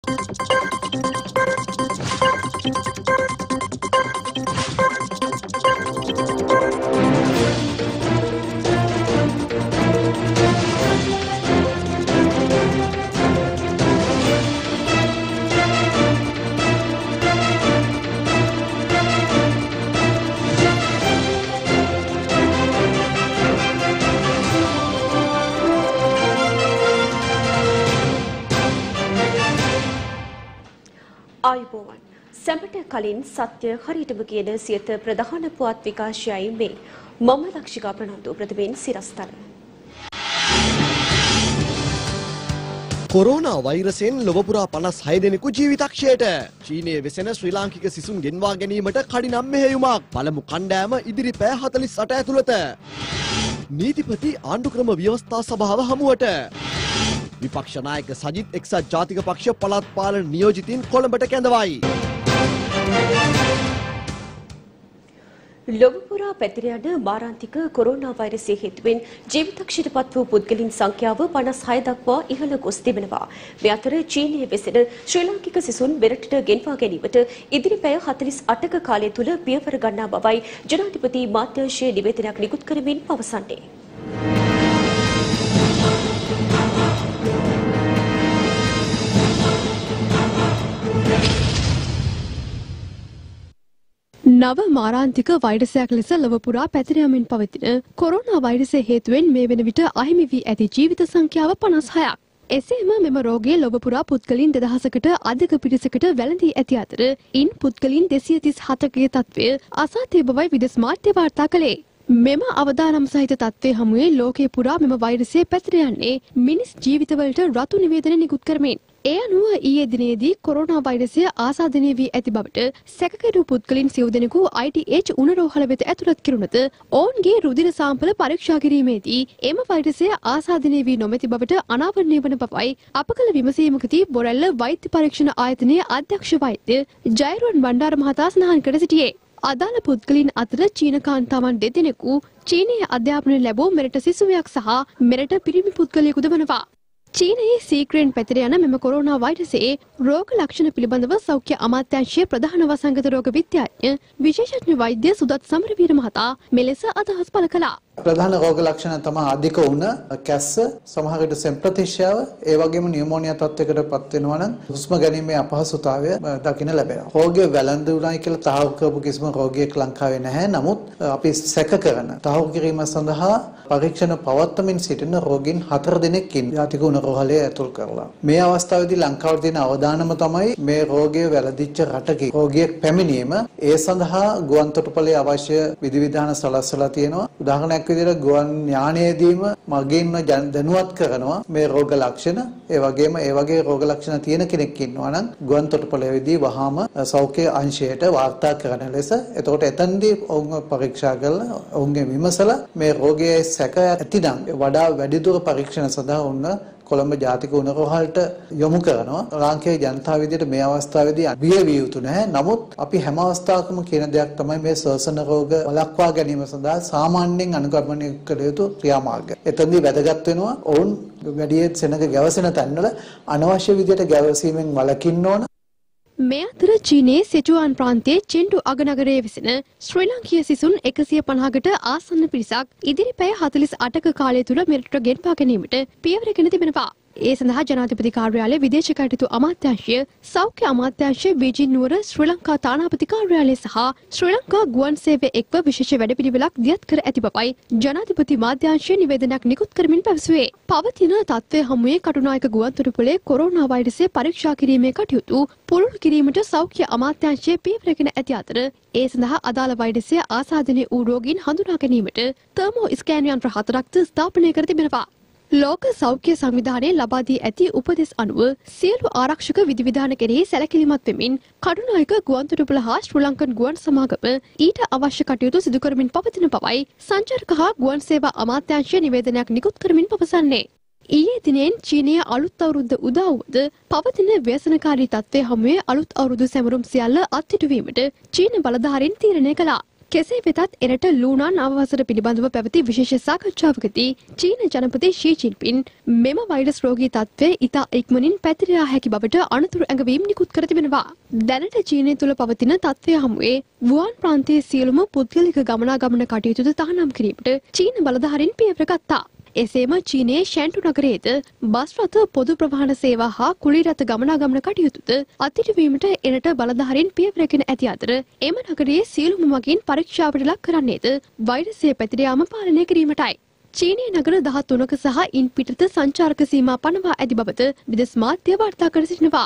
ආයුබෝවන් සැමට කලින් සත්‍ය හරියටම කියන සියත ප්‍රධාන පුවත් විකාශයයි මේ මම ලක්ෂිකා ප්‍රනන්දු ප්‍රතිපෙන් සිරස්තල. කොරෝනා වෛරසයෙන් ලොව පුරා 56 දෙනෙකු ජීවිතක්ෂයට. චීනයේ වෙසෙන ශ්‍රී ලාංකික සිසුන් ගෙන්වා ගැනීමට කඩිනම් මෙහෙයුමක්. පළමු කණ්ඩායම ඉදිරි පැය 48 ඇතුළත. නීතිපති ආණ්ඩුක්‍රම ව්‍යවස්ථා සභාව හමුවට. විපක්ෂ නායක සජිත් එක්සත් ජාතික පක්ෂ පළාත් පාලන නියෝජිතින් කොළඹට කැඳවයි. ලොව පුරා පැතිර යන මාරාන්තික කොරෝනා වෛරසය හේතුවෙන් ජීවිතක්ෂයට පත් වූ පුද්ගලයන් සංඛ්‍යාව 56 දක්වා ඉහළ ගොස් තිබෙනවා. මේ අතර චීනයේ වෙසෙන ශ්‍රී ලාංකික සිසුන් මෙරටට ගෙන්වා ගැනීමට ඉදිරි පැය 48ක කාලය තුල පියවර ගන්නා බවයි ජනාධිපති මාධ්‍යංශයේ නිවේදනයක් නිකුත් කරමින් පවසන්නේ. නව මාරාන්තික වෛරසයක් ලෙස ලොව පුරා පැතිර යමින් පවතින කොරෝනා වෛරසය හේතුවෙන් මේ වන විට අහිමි වී ඇති ජීවිත සංඛ්‍යාව 56ක්. එසේම මෙම රෝගය ලොව පුරා පුද්ගලයන් 2000කට අධික පිරිසකට වැළඳී ඇති අතර ඉන් පුද්ගලයන් 237කගේ තත්ත්වය අසාධ්‍ය බවයි විදෙස් මාධ්‍ය වාර්තා කළේ. මෙම අවදානම් සහිත තත්ත්වයේ හමුවේ ලෝකයේ පුරා මෙම වෛරසය පැතිර යන්නේ මිනිස් ජීවිතවලට රතු නිවේදන නිකුත් කරමින්. ඒ අනුව ඊයේ දිනේදී කොරෝනා වෛරසය ආසාදනය වී ඇති බවට සැකකරු පුද්ගලයන් සිව් දෙනෙකු ITH උණරෝහල වෙත ඇතුළත් කෙරුණද ඔවුන්ගේ රුධිර සාම්පල පරීක්ෂා කිරීමේදී එම වෛරසය ආසාදනය වී නොමැති බවට අනාවරණය වන බවයි අප කළ විමසීමකදී බොරැල්ල වෛද්‍ය පරීක්ෂණ ආයතනයේ අධ්‍යක්ෂ වෛද්‍ය ජයරුවන් බණ්ඩාර මහතා සඳහන් කර සිටියේ. අදාළ පුද්ගලයන් අතර චීන කාන්තාවන් දෙදෙනෙකු චීනයේ අධ්‍යාපනය ලැබූ මෙරට සිසුවියක් සහ මෙරට පිරිමි පුද්ගලයෙකුද වනවා. චීනයේ සීක්‍රෙන් පැතිර යන මෙම කොරෝනා වෛරසයේ රෝග ලක්ෂණ පිළිබඳව සෞඛ්‍ය අමාත්‍යාංශයේ ප්‍රධාන වසංගත රෝග විද්‍යාඥ විශේෂඥ වෛද්‍ය සුදත් සමරවීර මහතා මෙලෙස අදහස් පළ කළා. ප්‍රධාන රෝග ලක්ෂණ තමයි අධික වුණ කැස්ස, සමහර විට සෙම්ප්‍රතිශ්‍යාව, ඒ වගේම නියුමෝනියා තත්යකට පත් වෙනවා නම් හුස්ම ගැනීමේ අපහසුතාවය දකින්න ලැබෙනවා. රෝගය වැළඳුණායි කියලා තහවුරු කරපු කිසිම රෝගියෙක් ලංකාවේ නැහැ. නමුත් අපි සැක කරන තහවුරු කිරීම සඳහා පරීක්ෂණ පවත්වමින් සිටින රෝගීන් 4 දෙනෙක් ජාතික උණරෝහලේ ඇතුල් කරලා. මේ අවස්ථාවේදී ලංකාවට දෙන අවදානම තමයි මේ රෝගය වැළඳිච්ච රටකේ රෝගියෙක් පැමිණීම. ඒ සඳහා ගුවන් තොටුපළේ අවශ්‍ය විධිවිධාන සලස්සලා තියෙනවා. උදාහරණයක් විදිහට ගුවන් යානයේදීම මගින්ම දැනුවත් කරනවා මේ රෝග ලක්ෂණ. ඒ වගේම ඒ වගේ රෝග ලක්ෂණ තියෙන කෙනෙක් ඉන්නවා නම් ගුවන් තොටුපළේදී වහාම සෞඛ්‍ය අංශයට වාර්තා කරන ලෙස. එතකොට එතනදී ඔවුන් පරීක්ෂා කරලා ඔවුන්ගේ විමසලා මේ රෝගයේ සැක ඇතිනම් වඩා වැඩිදුර පරීක්ෂණ සඳහා උන්න කොළඹ ජාතික උණරෝහලට යොමු කරනවා. ලාංකේය ජනතාව විදිහට මේ අවස්ථාවේදී බිය විය යුතු නැහැ. නමුත් අපි හැම අවස්ථාවකම කියන දෙයක් තමයි මේ ශ්වසන රෝග වළක්වා ගැනීම සඳහා සාමාන්‍යයෙන් අනුගමනය කළ යුතු ක්‍රියාමාර්ග. එතනදී වැදගත් වෙනවා ඔවුන් වැඩියෙන් සෙනඟ ගැවසෙන තැන්වල අනවශ්‍ය විදිහට ගැවසීමෙන් වළකින්න ඕන. මේ අතර චීනයේ සිචුවාන් ප්‍රාන්තයේ චෙන්ඩු අගනගරයේ වෙසෙන ශ්‍රී ලාංකීය සිසුන් 150කට ආසන්න පිරිසක් ඉදිරි පැය 48ක කාලය තුල මෙරටට ගෙන්වා ගැනීමට පියවරගෙන තිබෙනවා. ඒ සඳහා ජනාධිපති කාර්යාලය විදේශ කටයුතු අමාත්‍යාංශය සෞඛ්‍ය අමාත්‍යාංශය බීජිං නුවර ශ්‍රී ලංකා තානාපති කාර්යාලය සහ ශ්‍රී ලංකා ගුවන් සේවය එක්ව විශේෂ වැඩපිළිවෙලක් දියත් කර ඇති බවයි ජනාධිපති මාධ්‍යාංශය නිවේදනයක් නිකුත් කරමින් පැවසුවේ. පවතින තත්ත්වය හමුවේ කටුනායක ගුවන් තොටුපළේ කොරෝනා වෛරසය පරීක්ෂා කිරීමේ කටයුතු පුළුල් කිරීමට සෞඛ්‍ය අමාත්‍යාංශය පියවරගෙන ඇති අතර ඒ සඳහා අදාළ වෛරසය ආසාදනය වූ රෝගීන් හඳුනා ගැනීමට තර්මෝ ස්කෑන් යන්ත්‍ර 4ක් ස්ථාපනය කර තිබෙනවා. ලෝක සෞඛ්‍ය සංවිධානයේ ලබා දී ඇති උපදෙස් අනුව සියලු ආරක්ෂක විධිවිධාන කෙරෙහි සැලකිලිමත් වෙමින් කටුනායක ගුවන්තොටුපළ හා ශ්‍රී ලංකන් ගුවන් සමාගම ඊට අවශ්‍ය කටයුතු සිදු කරමින් පවතින බවයි සංචාරක හා ගුවන් සේවා අමාත්‍යාංශය නිවේදනයක් නිකුත් කරමින් පවසන්නේ. ඊයේ දිනෙන් චීනයේ අලුත් අවුරුද්ද උදා වූද පවතින ව්‍යසනකාරී තත්ත්වයේ හමුවේ අලුත් අවුරුදු සැමරුම් සියල්ල අත්හිටුවීමට චීන බලධාරීන් තීරණය කළා. කෙසේ වෙතත් එරට ලූනාන් අවවසර පිළිබඳව පැවති විශේෂ සාකච්ඡාවකදී චීන ජනපති ෂී ජින්පින් මෙම වෛරස් රෝගී තත්ත්වය ඉතා ඉක්මනින් පැතිර යා හැකි බවට අනතුරු ඇඟවීම් නිකුත් කර තිබෙනවා. දැනට චීනය තුළ පවතින තත්ත්වය හමුවේ වුහාන් ප්‍රාන්තයේ සියලුම පුද්ගලික ගමනාගමන කටයුතු තහනම් කිරීමට චීන බලධාරීන් පියවර ගත්තා. එසේම චීනයේ ෂැන්ටු නගරයේද බස් රථ පොදු ප්‍රවාහන සේවා හා කුලී රථ ගමනාගමන කටයුතුද අත්හිටුවීමට එරට බලධාරීන් පියවරගෙන ඇති අතර එම නගරයේ සියලුම මගින් පරීක්ෂාවට ලක් කරන්නේද වෛරසය පැතිර යාම පාලනය කිරීමටයි. චීනයේ නගර 13ක සහ ඉන් පිටත සංචාරක සීමා පනවා ඇති බවද විදෙස් මාධ්‍ය වාර්තා කර සිටිනවා.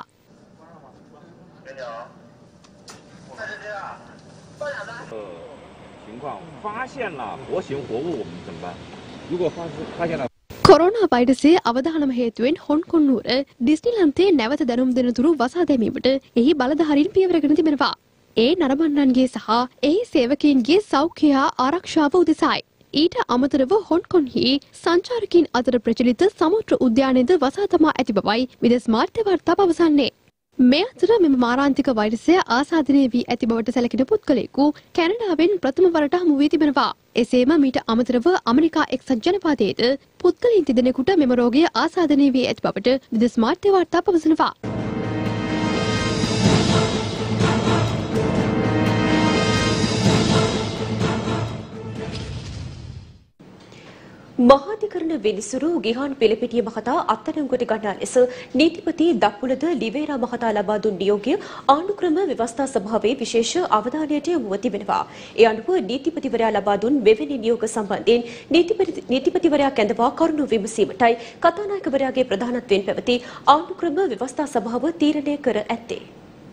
情况发现了活形活物，我们怎么办？如果发现了。 කොරෝනා වෛරසයේ අවදානම හේතුවෙන් හොන්කොන් නුවර ඩිස්නිලන්තයේ නැවත දැනුම් දෙන තුරු වසා දැමීමට එහි බලධාරීන් පියවරගෙන තිබෙනවා. ඒ නරඹන්නන්ගේ සහ එහි සේවකයින්ගේ සෞඛ්‍ය හා ආරක්ෂාව උදෙසායි. ඊට අමතරව හොන්කොන්හි සංචාරකයින් අතර ප්‍රචලිත සමුද්‍ර උද්‍යානයේද වසා තමා ඇති බවයි විදෙස් මාධ්‍ය වාර්තා පවසන්නේ. මේ අතර මෙම මාරාන්තික වෛරසය ආසාදනය වී ඇති බවට සැලකෙන පුද්ගලයෙකු කැනඩාවෙන් ප්‍රථම වරට හමු වී තිබෙනවා. එසේම මීට අමතරව ඇමරිකා එක්සත් ජනපදයේද පුද්ගලයන් තිදෙනෙකුට මෙම රෝගය ආසාදනය වී ඇති බවට විදෙස් මාධ්‍ය වාර්තා පවසනවා. මහාධිකරණ විනිසුරු ගිහාන් පිළිපිටිය මහතා අත්අඩංගුවට ගන්නා ලෙස නීතිපති දක්පුලද ලිවේරා මහතා ලබා දුන් නියෝගය ආණ්ඩුක්‍රම ව්‍යවස්ථා සභාවේ විශේෂ අවධානයට යොමුව තිබෙනවා. ඒ අනුව නීතිපතිවරයා ලබා දුන් මෙවැනි නියෝග සම්බන්ධයෙන් නීතිපතිවරයා කැඳවා කරුණු විමසීමටයි කතානායකවරයාගේ ප්‍රධානත්වයෙන් පැවති ආණ්ඩුක්‍රම ව්‍යවස්ථා සභාව තීරණය කර ඇත්තේ.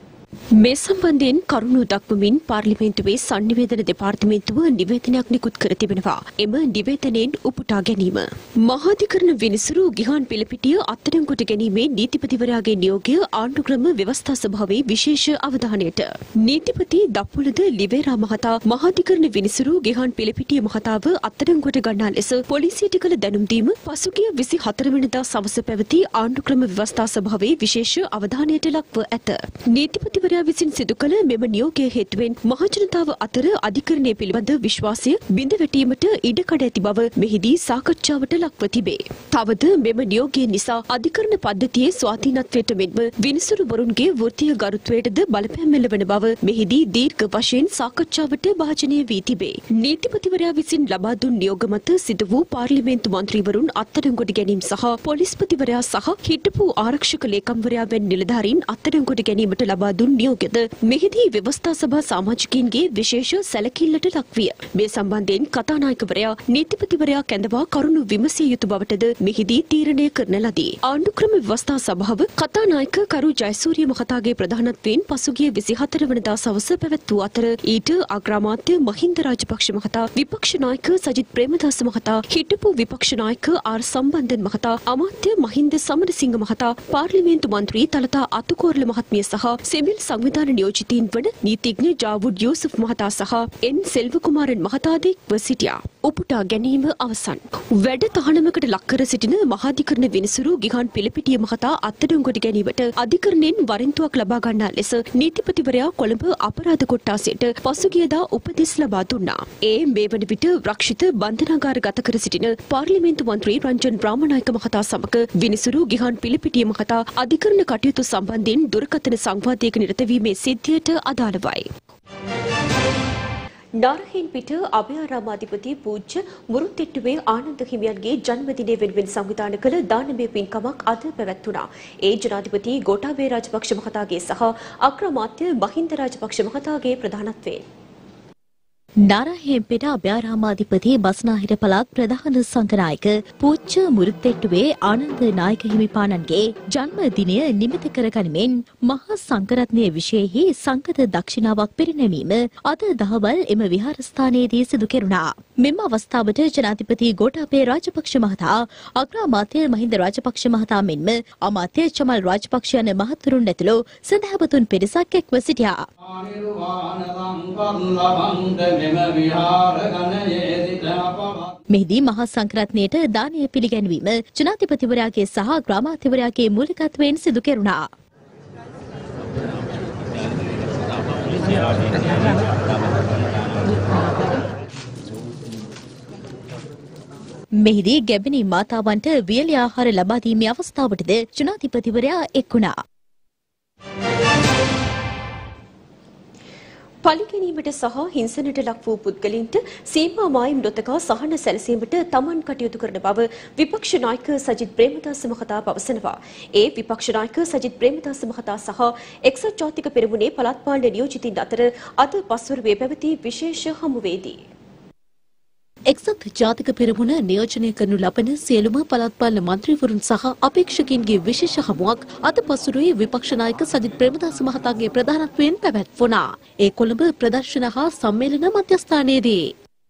මේ සම්බන්ධයෙන් කරුණු දක්වමින් පාර්ලිමේන්තුවේ සංනිවේදන දෙපාර්තමේන්තුව නිවේදනයක් නිකුත් කර තිබෙනවා. එම නිවේදනයෙන් උපුටා ගැනීම මහාධිකරණ විනිසුරු ගිහාන් පිළිපිටිය අත්අඩංගුවට ගැනීමේ නීතිපතිවරයාගේ නියෝගය ආණ්ඩුක්‍රම ව්‍යවස්ථා සභාවේ විශේෂ අවධානයට. නීතිපති දප්පුලද ලිවේරා මහතා මහාධිකරණ විනිසුරු ගිහාන් පිළිපිටිය මහතාව අත්අඩංගුවට ගන්නා ලෙස පොලිසියට කළ දැනුම් දීම පසුගිය 24 වෙනිදා සවස පැවති ආණ්ඩුක්‍රම ව්‍යවස්ථා සභාවේ විශේෂ අවධානයට ලක්ව ඇත. නීතිපතිවරයා විසින් සිදු කළ මෙම නියෝගය හේතුවෙන් මහජනතාව අතර අධිකරණය පිළිබඳ විශ්වාසය බිඳ වැටීමට ඉඩකඩ ඇති බව මෙහිදී සාකච්ඡාවට ලක්ව තිබේ. තවද මෙම නියෝගය නිසා අධිකරණ පද්ධතියේ ස්වාධීනත්වයට මෙන්ම විනිසුරුවරුන්ගේ වෘත්තීය ගරුත්වයටද බලපෑම් එල්ලවන බව මෙහිදී දීර්ඝ වශයෙන් සාකච්ඡාවට භාජනය වී තිබේ. නීතිපතිවරයා විසින් ලබා දුන් නියෝග මත සිදු වූ පාර්ලිමේන්තු මන්ත්‍රීවරුන් අත්අඩංගුවට ගැනීම සහ පොලිස්පතිවරයා සහ හිටපු ආරක්ෂක ලේකම්වරයා වැනි නිලධාරීන් අත්අඩංගුවට ගැනීමට ලබා දුන් නියෝගයද මෙහිදී ව්‍යවස්ථා සභා සමාජිකයින්ගේ විශේෂ සැලකිල්ලට ලක්විය. මේ සම්බන්ධයෙන් කතානායකවරයා නීතිපතිවරයා කැඳවා කරුණු විමසිය යුතු බවටද මෙහිදී තීරණය කරන ලදී. ආණ්ඩුක්‍රම ව්‍යවස්ථා සභාව කතානායක කරු ජයසූරිය මහතාගේ ප්‍රධානත්වයෙන් පසුගිය 24 වෙනිදා සවස පැවැත්වූ අතර ඊට අග්‍රාමාත්‍ය මහින්ද රාජපක්ෂ මහතා, විපක්ෂ නායක සජිත් ප්‍රේමදාස මහතා, හිටපු විපක්ෂ නායක ආර් සම්බන්ධන් මහතා, අමාත්‍ය මහින්ද සමරසිංහ මහතා, පාර්ලිමේන්තු මන්ත්‍රී තලතා අතුකෝරළ මහත්මිය සහ සිවිල් සංවිධාන නියෝජිතයින් වන නීතිඥ ජාවුඩ් යූසුෆ් මහතා සහ එන් සෙල්වකුමාරන් මහතාද එක්ව සිටියා. උපුටා ගැනීම අවසන්. වැඩ තහනමකට ලක්කර සිටින මහාධිකරණ විනිසුරු ගිහාන් පිළිපිටිය මහතා අත්අඩංගුවට ගැනීමට අධිකරණයෙන් වරෙන්තුවක් ලබා ගන්නා ලෙස නීතිපතිවරයා කොළඹ අපරාධ කොට්ටාසයට පසුගියදා උපදෙස් ලබා දුන්නා. ඒ මේ වන විට රක්ෂිත බන්ධනාගාර ගත කර සිටින පාර්ලිමේන්තු මන්ත්‍රී රංජන් රාමනායක මහතා සමග විනිසුරු ගිහාන් පිළිපිටිය මහතා අධිකරණ කටයුතු සම්බන්ධයෙන් දුරකථන සංවාදයක නිරත වීමේ සිද්ධියට අදාළවයි. නාරහෙන් පිට අභයාරාමාධිපති පූජ්‍ය මුරුත්තිට්ටුවේ ආනන්ද හිමියන්ගේ ජන්මදිනය වෙනුවෙන් සංවිධානය කළ දානමය පින්කමක් අද පැවැත්වුණා. ඒ ජනාධිපති ගෝඨාභය රාජපක්ෂ මහතාගේ සහ අග්‍රාමාත්‍ය මහින්ද රාජපක්ෂ මහතාගේ ප්‍රධානත්වයෙන් නාරහෙම්පිට අභයාරාමාධිපති බස්නාහිර පළාත් ප්‍රධාන සංඝනායක පූජ්‍ය මුරුත්තෙට්ටුවේ ආනන්ද නායක හිමිපාණන්ගේ ජන්මදිනය නිමිති කරගනිමින් මහා සංඝරත්නය විශේෂෙහි සංඝද දක්ෂිනාවක් පිරිනැමීම අද දහවල් එම විහාරස්ථානයේදී සිදු කෙරුණා. මෙම අවස්ථාවට ජනාධිපති ගෝඨාභය රාජපක්ෂ මහතා, අග්‍රාමාත්‍ය මහින්ද රාජපක්ෂ මහතා මෙන්ම අමාත්‍ය චමල් රාජපක්ෂ යන මහතුරුන් ඇතුළු සදහවතුන් පිරිසක් එක්ව සිටියා. මෙහිදී මහා සංඝරත්නයට දානය පිළිගැන්වීම ජනාධිපතිවරයාගේ සහ ග්‍රාමාත්‍යවරයාගේ මූලිකත්වයෙන් සිදු කෙරුණා. මෙහිදී ගැබිණි මාතාවන්ට වියලි ආහාර ලබා දීමේ අවස්ථාවටද ජනාධිපතිවරයා එක්වුණා. පලිගැනීමට සහ හිංසනයට ලක් වූ පුද්ගලින්ට සීමා මායිම් නොතකා සහන සැලසීමට තමන් කටයුතු කරන බව විපක්ෂ නායක සජිත් ප්‍රේමදාස මහතා පවසනවා. ඒ විපක්ෂ නායක සජිත් ප්‍රේමදාස මහතා සහ එක්සත් ජාතික පෙරමුණේ පළාත් පාලන නියෝජිතින් අතර අද පස්වරුවේ පැවති විශේෂ හමුවේදී එක්සත් ජාතික පෙරමුණ නියෝජනය කරනු ලබන සියලුම පළාත් පාලන මන්ත්‍රීවරුන් සහ අපේක්ෂකයින්ගේ විශේෂ හමුවක් අද පසුරුවේ විපක්ෂ නායක සජිත් ප්‍රේමදාස මහතාගේ ප්‍රධානත්වයෙන් පැවැත්වුණා. ඒ කොළඹ ප්‍රදර්ශන හා සම්මේලන මධ්‍යස්ථානයේදී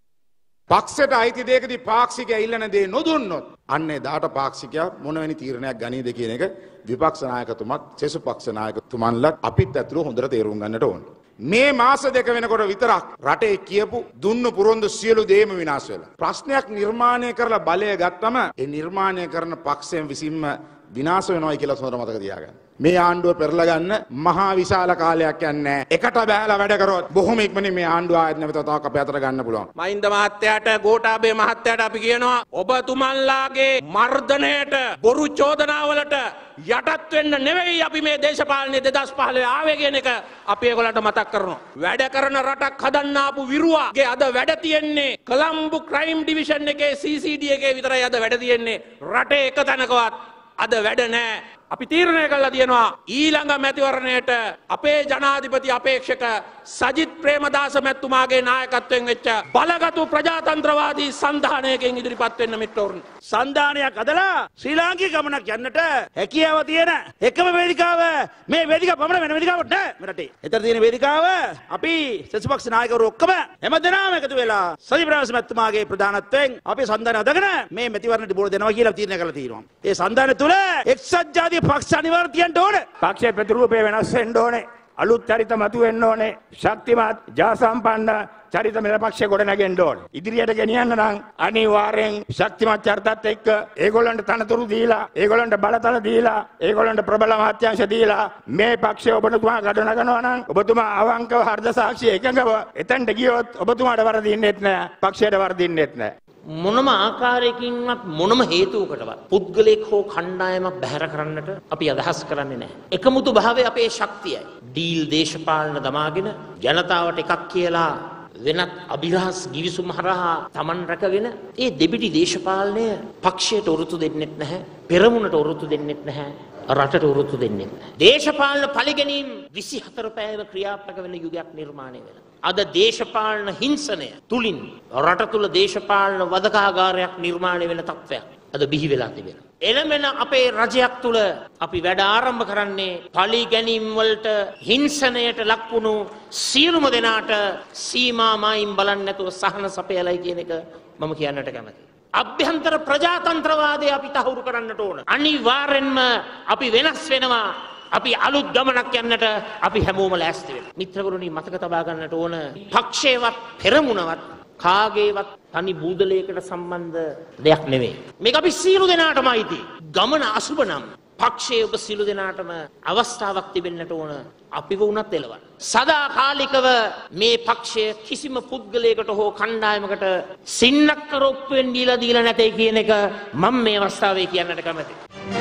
පක්ෂයට අයිති දෙයකදී පාක්ෂිකයා ඉල්ලන දේ නොදුන්නොත් අන්නේ දාට පාක්ෂිකයා මොනවැනි තීරණයක් ගනීද කියන එක විපක්ෂ නායකතුමත් සෙසු පක්ෂ නායකතුමන්ලා අපිත් ඇතුළු හොඳට තේරුම් ගන්නට ඕන. මේ මාස දෙක වෙනකොට විතරක් රටේ කියපු දුන්නු පුරොන්දු සියලු දේම විනාශ වෙලා. ප්‍රශ්නයක් නිර්මාණය කරලා බලය ගත්තම ඒ නිර්මාණය කරන පක්ෂයෙන් විසින්ම විනාශ වෙනවයි කියලා හොඳට මතක තියාගන්න. මේ ආණ්ඩුව පෙරලා ගන්න මහා විශාල කාලයක් යන්නේ. එකට බෑලා වැඩ කරොත් බොහොම ඉක්මනින් මේ ආණ්ඩුව ආයෙත් නැවත තවක් අපේ අතට ගන්න පුළුවන්. මහින්ද මහත්තයාට ගෝඨාභය මහත්තයාට අපි කියනවා ඔබතුමන්ලාගේ මර්ධනයට බොරු චෝදනාවලට යටත් වෙන්න නෙවෙයි අපි මේ දේශපාලනේ 2015 ආවේ කියන එක අපි ඒගොල්ලන්ට මතක් කරනවා. වැඩ කරන රටක් හදන්න ආපු විරුවාගේ අද වැඩ තියෙන්නේ කොළඹ ක්‍රයිම් ඩිවිෂන් එකේ CCD එකේ විතරයි අද වැඩ තියෙන්නේ. රටේ එක තැනකවත් අද වැඩ නැහැ. අපි තීරණය කළා තියෙනවා ඊළඟ මැතිවරණයට අපේ ජනාධිපති අපේක්ෂක සජිත් ප්‍රේමදාස මැතිතුමාගේ නායකත්වයෙන් වෙච්ච බලගතු ප්‍රජාතන්ත්‍රවාදී සන්ධානයකින් ඉදිරිපත් වෙන්න මිත්‍රවරුනි. සන්ධානයක් අදලා ශ්‍රී ලාංකික ගමනක් යන්නට හැකියාව තියෙන එකම වේදිකාව මේ වේදිකාව පමණ වෙන වේදිකාවක් නෑ මේ රටේ. එතන තියෙන වේදිකාව අපි සෙසුපක්ෂ නායකවරු ඔක්කොම හැමදෙනාම එකතු වෙලා සජිත් ප්‍රේමදාස මැතිතුමාගේ ප්‍රධානත්වයෙන් අපි සන්ධානය අදගෙන මේ මැතිවරණයට බෝල දෙනවා කියලා තීරණය කරලා තියෙනවා. ඒ සන්ධානය තුල එක්සත් ජාතික පක්ෂ අනිවාර්ය තියන්න ඕනේ. පක්ෂයේ ප්‍රතිරූපය වෙනස් වෙන්න ඕනේ. අලුත් චරිත මතු වෙන්න ඕනේ. ශක්තිමත් ජාසම්පන්න චරිත මෙලපක්ෂය ගොඩ නැගෙන්න ඕනේ. ඉදිරියට ගෙනියන්න නම් අනිවාර්යෙන් ශක්තිමත් චරිතත් එක්ක ඒගොල්ලන්ට තනතුරු දීලා, ඒගොල්ලන්ට බලතල දීලා, ඒගොල්ලන්ට ප්‍රබල මාත්‍යංශ දීලා මේ පක්ෂය ඔබතුමා ගඩ නගනවා නම් ඔබතුමා අවංකව හර්ධ සාක්ෂි එකඟව එතනට ගියොත් ඔබතුමාට වරදින්නෙත් නෑ, පක්ෂයට වරදින්නෙත් නෑ. මොනම ආකාරයකින්වත් මොනම හේතුවකටවත් පුද්ගලයෙක් හෝ කණ්ඩායමක් බැහැර කරන්නට අපි අදහස් කරන්නේ නැහැ. එකමුතු භාවය අපේ ශක්තියයි. ඩීල් දේශපාලන දමාගෙන ජනතාවට එකක් කියලා වෙනත් අභිරහස් ගිවිසුම් හරහා Taman රැකගෙන ඒ දෙබිඩි දේශපාලනය පක්ෂයට උරුතු දෙන්නෙත් නැහැ, පෙරමුණට උරුතු දෙන්නෙත් නැහැ, රටට උරුතු දෙන්නෙත් නැහැ. දේශපාලන පරිගැනීම් 24 පැයම ක්‍රියාත්මක වෙන යුගයක් නිර්මාණය වෙනවා. අද දේශපාලන හිංසනය තුලින් රට තුල දේශපාලන වදකාගාරයක් නිර්මාණය වෙන තත්ත්වයක් අද බිහි වෙලා තිබෙනවා. එළමෙන අපේ රජයක් තුල අපි වැඩ ආරම්භ කරන්නේ පලි ගැනීම් වලට හිංසනයට ලක්වුණු සියලුම දෙනාට සීමා මායිම් බලන්නේ නැතුව සහන සපයලයි කියන එක මම කියන්නට කැමතියි. අභ්‍යන්තර ප්‍රජාතන්ත්‍රවාදය අපි තහවුරු කරන්නට ඕන. අනිවාර්යෙන්ම අපි වෙනස් වෙනවා. අපි අලුත් ගමනක් යන්නට අපි හැමෝම ලෑස්ති වෙනවා. මිත්‍රවරුනි මතක තබා ගන්නට ඕන පක්ෂේවත් පෙරමුණවත් කාගේවත් තනි බූදලයකට සම්බන්ධ දෙයක් නෙවෙයි. මේක අපි සියලු දෙනාටම අයිති. ගමන අසුබ නම් පක්ෂයේ ඔබ සියලු දෙනාටම අවස්ථාවක් තිබෙන්නට ඕන. අපිව උනත් එලවන්න. සදාකාලිකව මේ පක්ෂය කිසිම පුද්ගලයකට හෝ කණ්ඩායමකට සින්නක්කරොප්පුවෙන් දීලා නැtei කියන එක මම මේ අවස්ථාවේ කියන්නට කැමතියි.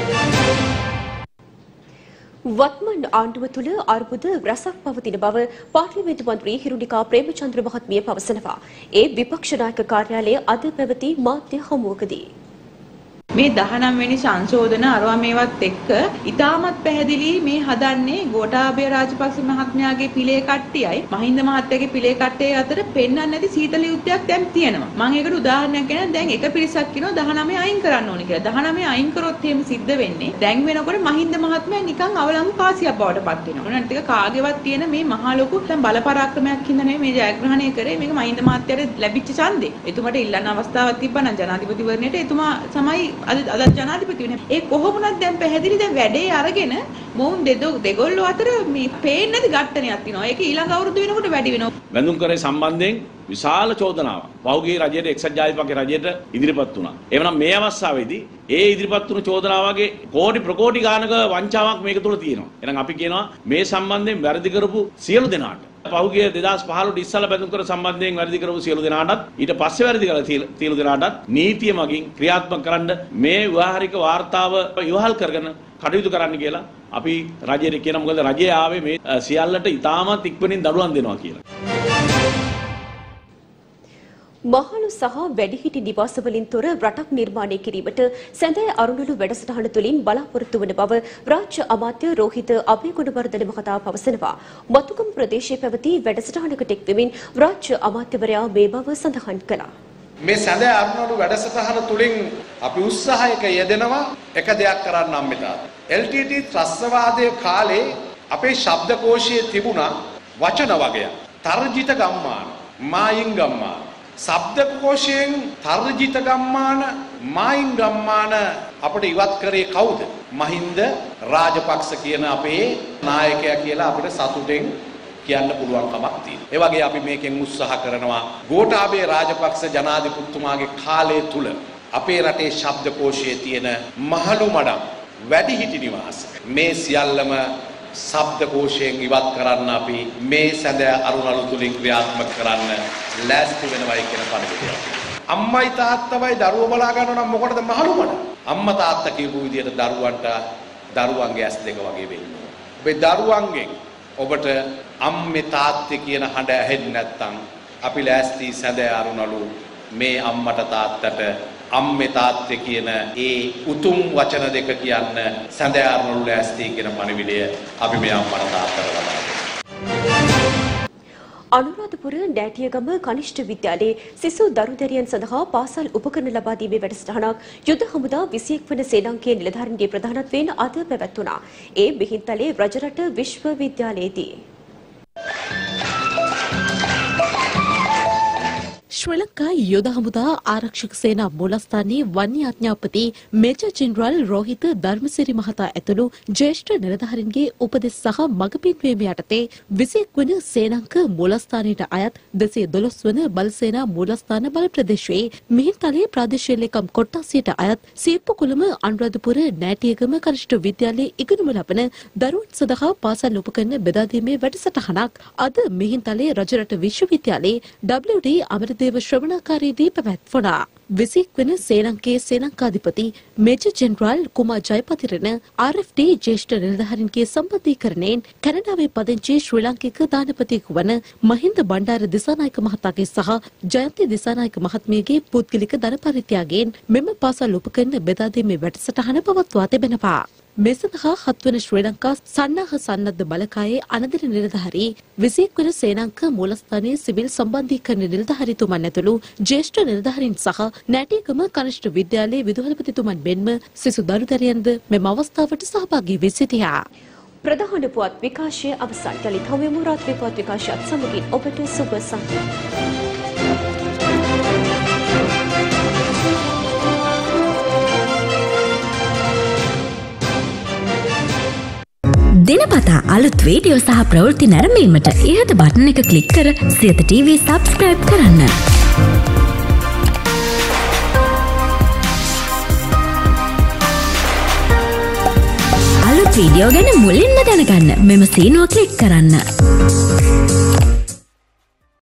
වත්මන් ආණ්ඩුව තුළ අර්බුද රැසක් පවතින බව පාර්ලිමේන්තු මන්ත්‍රී හිරුණිකා ප්‍රේමචන්ද්‍ර මහත්මිය පවසනවා. ඒ විපක්ෂ නායක කාර්යාලයේ අද පැවති මාධ්‍ය හමුවකදී මේ 19 වෙනි සංශෝධන අරවා මේවත් එක්ක ඉතාමත් පැහැදිලි මේ හදන්නේ ගෝඨාභය රාජපක්ෂ මහත්මයාගේ පිළේ කට්ටියයි මහින්ද මහත්තයාගේ පිළේ කට්ටිය අතර පෙන්වන්න නැති සීතල යුද්ධයක් දැන් තියෙනවා. මම ඒකට උදාහරණයක් ගැන දැන් එක පිරිසක් කියනවා 19 අයින් කරන්න ඕනේ කියලා. 19 අයින් කරොත් එහෙම සිද්ධ වෙන්නේ දැන් වෙනකොට මහින්ද මහත්මයා නිකන් අවලංගු කාසියක් බවට පත් වෙනවා. මොනවා ටික කාගේවත් තියෙන මේ මහා ලොකු දැන් බල පරාක්‍රමයක් හින්දා නෙමෙයි මේ ජයග්‍රහණය කරේ. මේක මහින්ද මහත්තයාට ලැබිච්ච ඡන්දේ. එතුමාට ඉල්ලන්න අවස්ථාවක් තිබ්බා නම් ජනාධිපතිවරණයට එතුමා තමයි අද ජනාධිපති වෙන්නේ. ඒ කොහොමුණත් දැන් පැහැදිලි දැන් වැඩේ අරගෙන මොවුන් දෙගොල්ලෝ අතර මේ පේන්නේ නැති ඝට්ටනයක් තියෙනවා. ඒක ඊළඟ අවුරුදු වෙනකොට වැඩි වෙනවා. වැඳුම් කරේ සම්බන්ධයෙන් විශාල චෝදනාවක් පහුගිය රජයට එක්සත් ජාතික රජයට ඉදිරිපත් වුණා. එවනම් මේ අවස්ථාවේදී ඒ ඉදිරිපත් වුණු චෝදනාවගේ කෝටි ප්‍රකෝටි ගානක වංචාවක් මේක තුල තියෙනවා. එහෙනම් අපි කියනවා මේ සම්බන්ධයෙන් වැරදි කරපු සියලු දෙනාට පහුගිය 2015 ඉස්සලා බැඳුම් කර සම්බන්ධයෙන් වැරදි කරපු සියලු දෙනාටත් ඊට පස්සේ වැරදි කළ සියලු දෙනාටත් නීතිය මගින් ක්‍රියාත්මක කරන්න මේ ව්‍යවහාරික වාර්තාව ඉවහල් කරගෙන කටයුතු කරන්න කියලා අපි රජයට කියන මොකද රජය ආවේ මේ සියල්ලට ඉතාමත් ඉක්මනින් දඩුවම් දෙනවා කියලා. මහලු සහ වැඩිහිටි නිවාසවලින් තොර රටක් නිර්මාණය කිරීමට සැඳෑ අරුණළු වැඩසටහන තුළින් බලාපොරොත්තු වන බව රාජ්‍ය අමාත්‍ය රෝහිත අබේගුණවර්ධන මහතා පවසනවා. මතුකම් ප්‍රදේශයේ පැවති වැඩසටහනකට එක්වෙමින් රාජ්‍ය අමාත්‍යවරයා මේ බව සඳහන් කළා. මේ සැඳෑ අරුණළු වැඩසටහන තුළින් අපි උත්සාහයක යෙදෙනවා එක දෙයක් කරන්න අම්මිතා. LTT ත්‍රස්තවාදයේ කාලේ අපේ ශබ්දකෝෂයේ තිබුණා වචන වගයක්. තර්ජිත ගම්මාන, මායින් ගම්මාන. ශබ්දකෝෂයෙන් තර්ජිත ගම්මාන, මායින් ගම්මාන අපිට ඉවත් කරේ කවුද? මහින්ද රාජපක්ෂ කියන අපේ නායකයා කියලා අපිට සතුටෙන් කියන්න පුළුවන් කමක් තියෙනවා. ඒ වගේ අපි මේකෙන් උත්සාහ කරනවා ගෝඨාභය රාජපක්ෂ ජනාධිපතිතුමාගේ කාලය තුල අපේ රටේ ශබ්දකෝෂයේ තියෙන මහලු මඩම් වැඩිහිටි නිවාස මේ සියල්ලම ශබ්දකෝෂයෙන් ඉවත් කරන්න අපි මේ සැඳෑ අරුණළු තුලින් ක්‍රියාත්මක කරන්න ලෑස්ති වෙනවයි කියන පණිවිඩය. අම්මයි තාත්තවයි දරුවෝ බලා ගන්නවා නම් මොකටද මහලු මඩ? අම්මා තාත්තා කියපු විදිහට දරුවන්ට දරුවන්ගේ ඇස් දෙක වගේ වෙන්න ඕන. ඔබේ දරුවන්ගෙන් ඔබට අම්මේ තාත්තේ කියන හඬ ඇහෙන්නේ නැත්නම් අපි ලෑස්ති සැඳෑ අරුණළු මේ අම්මට තාත්තට අම්මේ තාත්තේ කියන ඒ උතුම් වචන දෙක කියන්න සැඳෑ අරුණළු ලෑස්ති කියන පණිවිඩය අපි මේ අම්මට තාත්තට ලබා දෙනවා. අනුරාධපුර නෑටියගම කනිෂ්ඨ විද්‍යාලයේ සිසු දරුදැරියන් සඳහා පාසල් උපකරණ ලබා දීමේ වැඩසටහනක් යුද හමුදා 21 වන ශ්‍රී ලාංකේය නිලධාරීන්ගේ ප්‍රධානත්වයෙන් අද පැවැත්වුණා. ඒ බිහින්තලේ රජරට විශ්වවිද්‍යාලයේදී ශ්‍රී ලංකා යුද හමුදා ආරක්ෂක සේනා මූලස්ථානයේ වන්‍ය අඥාපති මේජර් ජෙනරාල් රෝහිත ධර්මසිරි මහතා ඇතුළු ජ්‍යෙෂ්ඨ නිලධාරීන්ගේ උපදෙස් සහ මඟ පෙන්වීම යටතේ 21 වන සේනාංක මූලස්ථානයට අයත් 212 වන බල සේනා මූලස්ථාන බල ප්‍රදේශයේ මිහින්තලේ ප්‍රාදේශීය ලේකම් කොට්ටාසියට අයත් සීප්පුකුළුම අනුරාධපුර නෑටියගම කනිෂ්ඨ විද්‍යාලයේ ඉගෙනුම ලබන දරුවන් සඳහා පාසල් උපකරණ බෙදා දීමේ වැඩසටහනක් අද මිහින්තලේ රජරට විශ්වවිද්‍යාලයේ WD අමරදේව ශ්‍රවණාකාරයේදී පැවැත්වුණා. 21 වන ශ්‍රී ලංකේය සේනාංකාධිපති major general Kumar Jayapathirana RFD ජ්‍යෙෂ්ඨ නිලධාරීන්ගේ සම්බන්ධීකරණයෙන් කැනඩාවේ පදිංචි ශ්‍රී ලාංකික දානපතියෙකු වන මහින්ද බණ්ඩාර දිසානායක මහතාගේ සහ ජයන්ති දිසානායක මහත්මියගේ පුද්ගලික ධන පරිත්‍යාගයෙන් මෙම පාසල් උපකරණ බෙදා දීමේ වැඩසටහන පවත්වා තිබෙනවා. මේ සඳහා 7 වන ශ්‍රී ලංකා සන්නාහ සන්නද්ධ බලකායේ අනදින නිලධාරී 21 වන සේනාංක මූලස්ථානයේ සිවිල් සම්බන්ධීකරණ නිලධාරීතුමන් ඇතුළු ජ්‍යෙෂ්ඨ නිලධාරීන් සහ නෑටියගම කනිෂ්ඨ විද්‍යාලයේ විදුහල්පතිතුමන් මෙන්ම සිසු දරුදැරියන්ද මෙම අවස්ථාවට සහභාගී වී සිටියා. ප්‍රධාන පුවත් විකාශය අවසන්. යලිත් හමුවෙමු රාත්‍රී පුවත් විකාශයත් සමගින් ඔබට සුබ සන්ධ්‍යාවක්. දිනපතා අලුත් වීඩියෝ සහ ප්‍රවෘත්ති නැරඹීමට ඉහත බටන් එක ක්ලික් කර සියත TV සබ්ස්ක්‍රයිබ් කරන්න. අලුත් වීඩියෝ ගැන මුලින්ම දැනගන්න මෙම සීනුව ක්ලික් කරන්න.